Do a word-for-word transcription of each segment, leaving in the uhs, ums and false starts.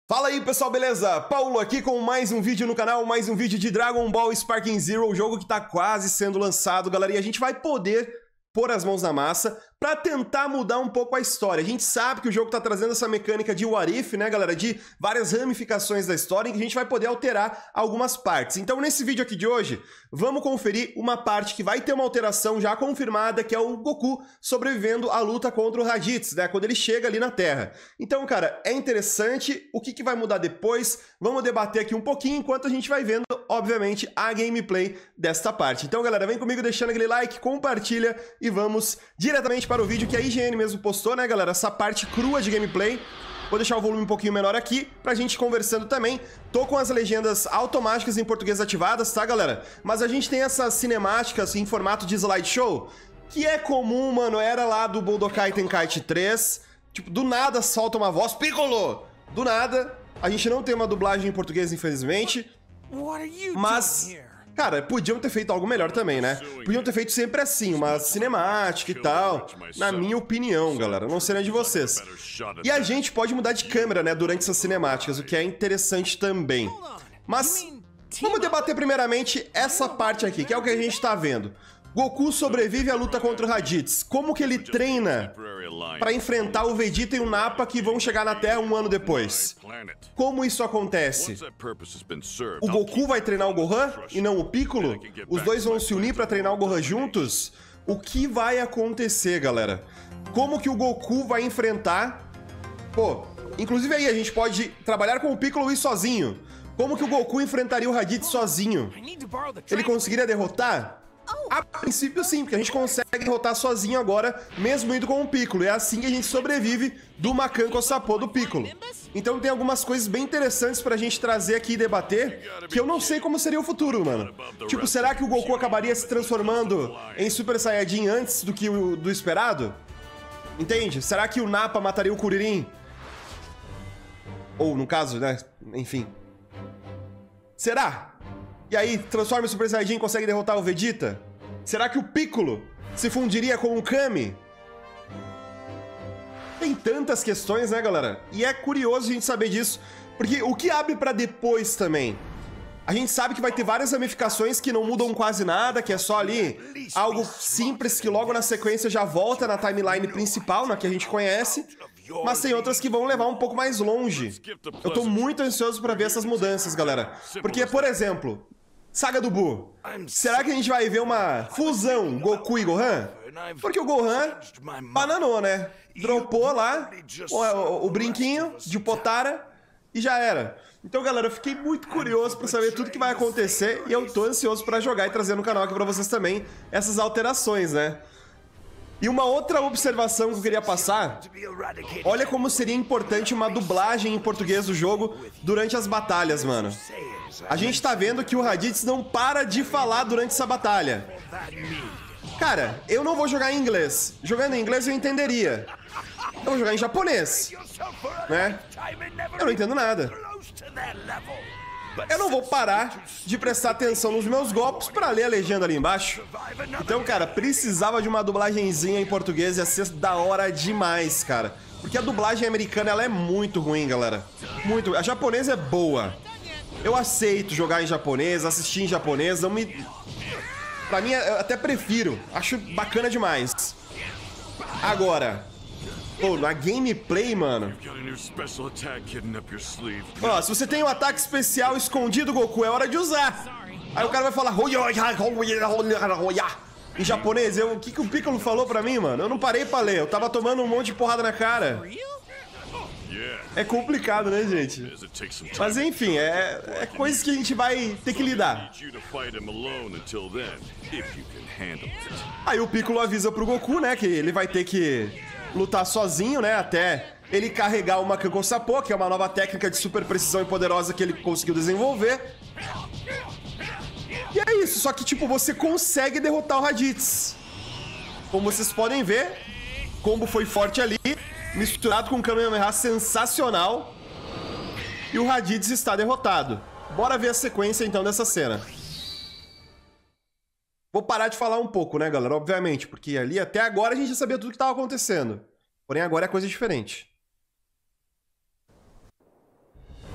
Fala aí pessoal, beleza? Paulo aqui com mais um vídeo no canal, mais um vídeo de Dragon Ball Sparking Zero, o jogo que tá quase sendo lançado, galera, e a gente vai poder pôr as mãos na massa pra tentar mudar um pouco a história. A gente sabe que o jogo tá trazendo essa mecânica de what if, né, galera, de várias ramificações da história em que a gente vai poder alterar algumas partes. Então, nesse vídeo aqui de hoje, vamos conferir uma parte que vai ter uma alteração já confirmada, que é o Goku sobrevivendo à luta contra o Raditz, né, quando ele chega ali na Terra. Então, cara, é interessante. O que que vai mudar depois? Vamos debater aqui um pouquinho, enquanto a gente vai vendo, obviamente, a gameplay desta parte. Então, galera, vem comigo deixando aquele like, compartilha e vamos diretamente para o vídeo que a I G N mesmo postou, né, galera? Essa parte crua de gameplay. Vou deixar o volume um pouquinho menor aqui, pra gente conversando também. Tô com as legendas automáticas em português ativadas, tá, galera? Mas a gente tem essas cinemáticas em formato de slideshow, que é comum, mano, era lá do Budokai Tenkaichi três. Tipo, do nada solta uma voz, Piccolo! Do nada. A gente não tem uma dublagem em português, infelizmente. Mas... cara, podiam ter feito algo melhor também, né? Podiam ter feito sempre assim, uma cinemática e tal. Na minha opinião, galera. Não sei a de vocês. E a gente pode mudar de câmera, né? Durante essas cinemáticas, o que é interessante também. Mas vamos debater primeiramente essa parte aqui, que é o que a gente tá vendo. Goku sobrevive à luta contra o Raditz. Como que ele treina para enfrentar o Vegeta e o Nappa que vão chegar na Terra um ano depois? Como isso acontece? O Goku vai treinar o Gohan e não o Piccolo? Os dois vão se unir para treinar o Gohan juntos? O que vai acontecer, galera? Como que o Goku vai enfrentar... Pô, inclusive aí a gente pode trabalhar com o Piccolo e ir sozinho. Como que o Goku enfrentaria o Raditz sozinho? Ele conseguiria derrotar? A princípio sim, porque a gente consegue derrotar sozinho agora, mesmo indo com o Piccolo. É assim que a gente sobrevive do Makanko Sapo do Piccolo. Então tem algumas coisas bem interessantes pra gente trazer aqui e debater, que eu não sei como seria o futuro, mano. Tipo, será que o Goku acabaria se transformando em Super Saiyajin antes do que o do esperado? Entende? Será que o Nappa mataria o Kuririn? Ou, no caso, né? Enfim. Será? E aí, transforma o Super Saiyajin e consegue derrotar o Vegeta? Será que o Piccolo se fundiria com o Kami? Tem tantas questões, né, galera? E é curioso a gente saber disso, porque o que abre pra depois também? A gente sabe que vai ter várias ramificações que não mudam quase nada, que é só ali algo simples que logo na sequência já volta na timeline principal, na que a gente conhece, mas tem outras que vão levar um pouco mais longe. Eu tô muito ansioso pra ver essas mudanças, galera. Porque, por exemplo... Saga do Buu. Será que a gente vai ver uma fusão Goku e Gohan? Porque o Gohan bananou, né? Dropou lá o, o, o brinquinho de Potara e já era. Então, galera, eu fiquei muito curioso pra saber tudo que vai acontecer e eu tô ansioso pra jogar e trazer no canal aqui pra vocês também essas alterações, né? E uma outra observação que eu queria passar, olha como seria importante uma dublagem em português do jogo durante as batalhas, mano. A gente tá vendo que o Raditz não para de falar durante essa batalha. Cara, eu não vou jogar em inglês. Jogando em inglês eu entenderia. Eu vou jogar em japonês, né? Eu não entendo nada. Eu não vou parar de prestar atenção nos meus golpes pra ler a legenda ali embaixo. Então, cara, precisava de uma dublagenzinha em português, ia ser da hora demais, cara. Porque a dublagem americana, ela é muito ruim, galera. Muito. A japonesa é boa. Eu aceito jogar em japonês, assistir em japonês, não me... Pra mim, eu até prefiro. Acho bacana demais. Agora... pô, na gameplay, mano... ó, se você tem um ataque especial escondido, Goku, é hora de usar. Aí o cara vai falar... em japonês. Eu, o que, que o Piccolo falou pra mim, mano? Eu não parei pra ler. Eu tava tomando um monte de porrada na cara. É complicado, né, gente? Mas enfim, é, é coisas que a gente vai ter que lidar. Aí o Piccolo avisa pro Goku, né, que ele vai ter que lutar sozinho, né, até ele carregar o Makanko Sapo, que é uma nova técnica de super precisão e poderosa que ele conseguiu desenvolver. E é isso, só que, tipo, você consegue derrotar o Raditz. Como vocês podem ver, o combo foi forte ali, misturado com um Kamehameha sensacional. E o Raditz está derrotado. Bora ver a sequência, então, dessa cena. Vou parar de falar um pouco, né, galera? Obviamente, porque ali até agora a gente já sabia tudo que estava acontecendo. Porém, agora é coisa diferente.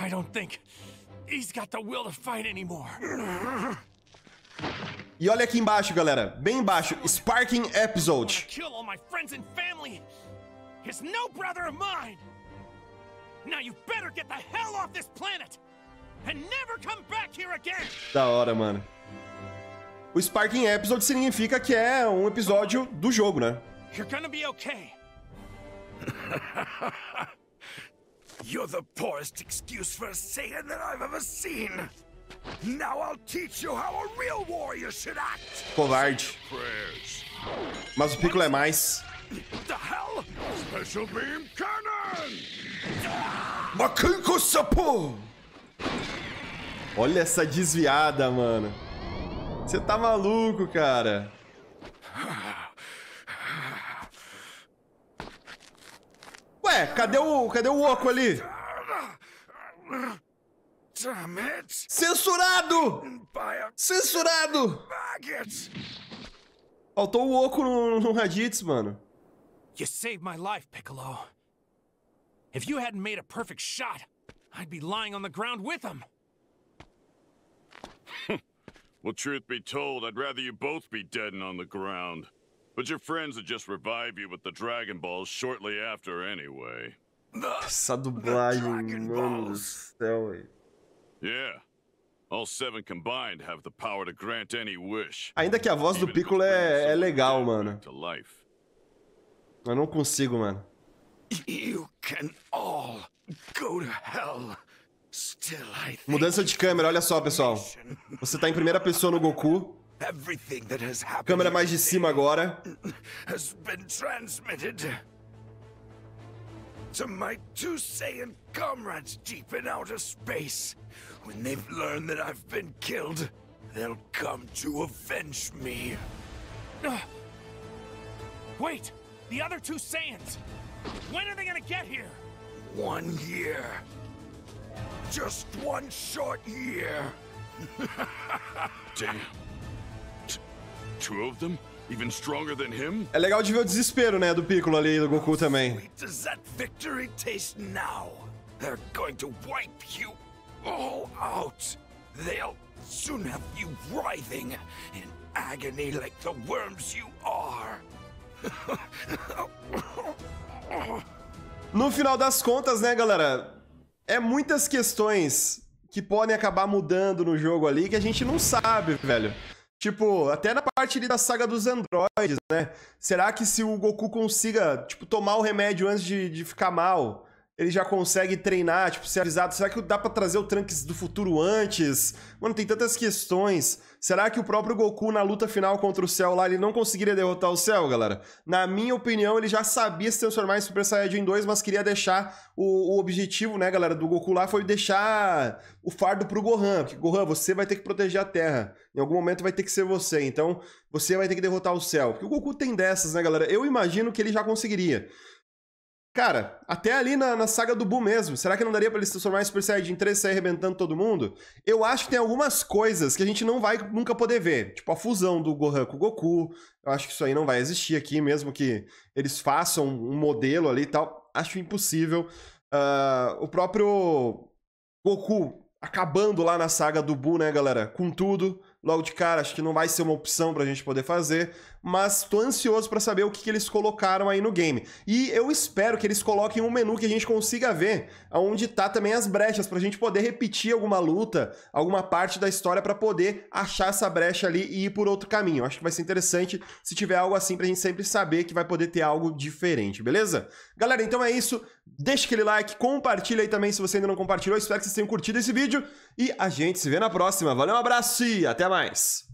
I don't think he's got the will to fight anymore. E olha aqui embaixo, galera. Bem embaixo. Sparking Episode. Kill all my friends and family. He's no brother of mine. Now you better get the hell off this planet and never come back here again. Da hora, mano. O Sparking Episode significa que é um episódio do jogo, né? You're gonna be okay. You're the poorest excuse for a Saiyan that I've ever seen. Now I'll teach you how a real warrior should act. Covarde. Mas o Piccolo é mais. The hell? Special beam cannon! Macanco Sapo! Olha essa desviada, mano. Você tá maluco, cara. Ué, cadê o, cadê o oco ali? Damn it! Censurado! Censurado! Faltou o oco no, no Raditz, mano. You saved my life, Piccolo. If you hadn't made a perfect shot, I'd be lying on the ground with him. Well, truth be told, I'd rather you both be dead and on the ground. But your friends would just revive you with the Dragon Balls shortly after anyway. Essa dublagem, mano do céu, velho. Yeah. All seven combined have the power to grant any wish. Ainda que a voz do Piccolo é, é legal, mano. Eu não consigo, mano. You can all go to hell. Still, I think Mudança de câmera, olha só, pessoal. Você tá em primeira pessoa no Goku. Câmera mais de cima agora. Has been transmitted to my two Saiyan comrades deep in outer space. When they've learned that I've been killed, they'll come to avenge me. Uh, wait, the other two Saiyans. When are they gonna get here? One year. Just one short year. Damn. T two of them? Even stronger than him? É legal de ver o desespero, né, do Piccolo ali e do Goku também. Sweet does that victory taste now? They're going to wipe you all out. They'll soon have you writhing in agony like the worms you are. No final das contas, né, galera? É muitas questões que podem acabar mudando no jogo ali que a gente não sabe, velho. Tipo, até na parte ali da saga dos androides, né? Será que se o Goku consiga, tipo, tomar o remédio antes de, de ficar mal, ele já consegue treinar, tipo, ser avisado? Será que dá pra trazer o Trunks do futuro antes? Mano, tem tantas questões. Será que o próprio Goku, na luta final contra o Cell lá, ele não conseguiria derrotar o Cell, galera? Na minha opinião, ele já sabia se transformar em Super Saiyajin dois, mas queria deixar o, o objetivo, né, galera, do Goku lá, foi deixar o fardo pro Gohan. Porque, Gohan, você vai ter que proteger a Terra. Em algum momento vai ter que ser você. Então, você vai ter que derrotar o Cell. Porque o Goku tem dessas, né, galera? Eu imagino que ele já conseguiria. Cara, até ali na, na saga do Buu mesmo, será que não daria pra ele se transformar em Super Saiyajin três e sair arrebentando todo mundo? Eu acho que tem algumas coisas que a gente não vai nunca poder ver. Tipo, a fusão do Gohan com o Goku. Eu acho que isso aí não vai existir aqui, mesmo que eles façam um modelo ali e tal. Acho impossível. Uh, o próprio Goku acabando lá na saga do Buu, né, galera? Com tudo. Logo de cara, acho que não vai ser uma opção pra gente poder fazer, mas tô ansioso pra saber o que, que eles colocaram aí no game. E eu espero que eles coloquem um menu que a gente consiga ver onde tá também as brechas, pra gente poder repetir alguma luta, alguma parte da história pra poder achar essa brecha ali e ir por outro caminho. Acho que vai ser interessante se tiver algo assim pra gente sempre saber que vai poder ter algo diferente, beleza? Galera, então é isso. Deixa aquele like, compartilha aí também se você ainda não compartilhou. Espero que vocês tenham curtido esse vídeo e a gente se vê na próxima. Valeu, um abraço e até mais!